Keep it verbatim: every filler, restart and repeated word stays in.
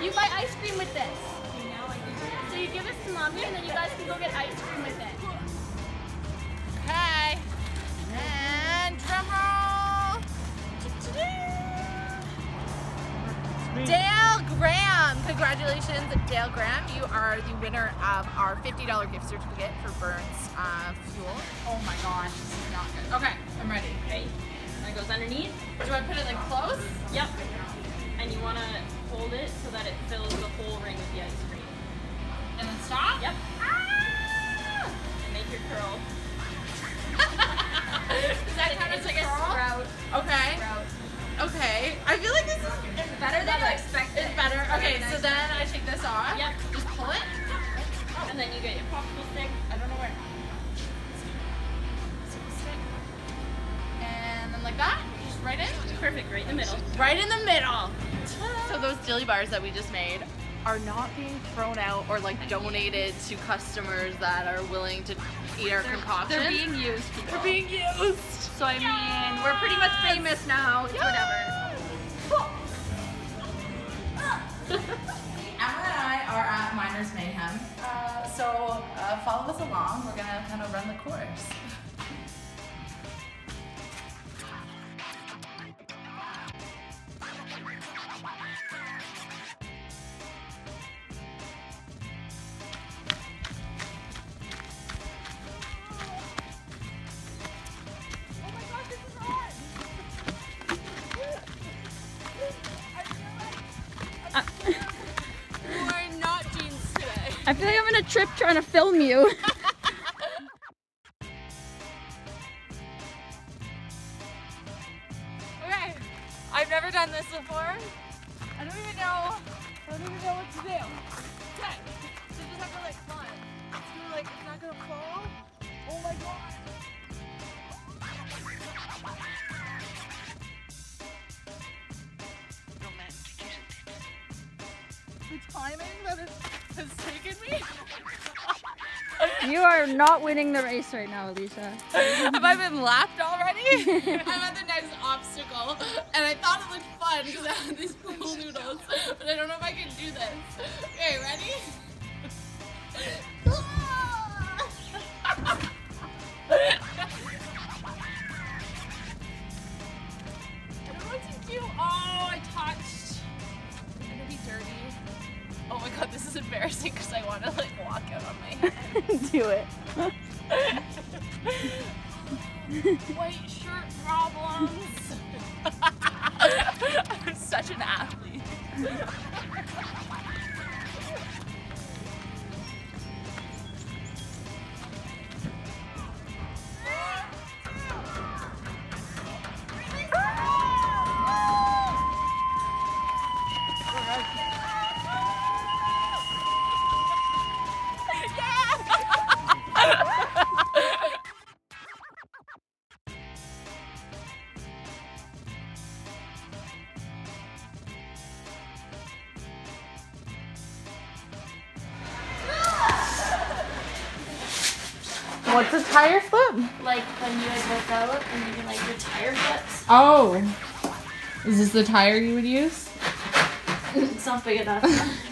You buy ice cream with this. So you give this to mommy and then you guys can go get ice cream with it. Okay. And drum roll. Dale Graham. Congratulations, Dale Graham. You are the winner of our fifty dollar gift certificate for Burns uh, Fuel. Oh my gosh, this is not good. Okay, I'm ready. Okay. That goes underneath. Do I put it like close? Yep. And you want to hold it so that it fills the whole ring with the ice cream. And then stop? Yep. Ah! And make your curl. Does that count as like a sprout? Okay. Sprout. Okay. I feel like this is It's better than you expected. It's better. Okay, so then I take this off. Yep. Just pull it. Oh. And then you get your popsicle stick. I don't know where. And then like that. Just right in. Perfect. Right in the middle. Right in the middle. So those dilly bars that we just made are not being thrown out or like donated to customers that are willing to eat our concoction. They're being used. People. They're being used. So I mean, we're pretty much famous now. It's whatever. Emma and I are at Miners Mayhem, uh, so uh, follow us along. We're gonna kind of run the course. I feel like I'm on a trip trying to film you. Okay, I've never done this before. I don't even know. I don't even know what to do. Okay, so you just have to like climb. It's gonna like it's not gonna fall. Oh my god. The timing that it has taken me. You are not winning the race right now, Alicia. Have I been lapped already? I'm at the next obstacle, and I thought it looked fun because I had these pool noodles, but I don't know if I can do this. Okay, ready? I don't know what to do. Oh, I touched. I'm gonna be dirty. Oh my god, this is embarrassing because I want to like walk out on my head. Do it. White shirt problems. I'm such an athlete. What's a tire flip? Like when you guys work out and you can like your tire flips. Oh. Is this the tire you would use? It's not big enough.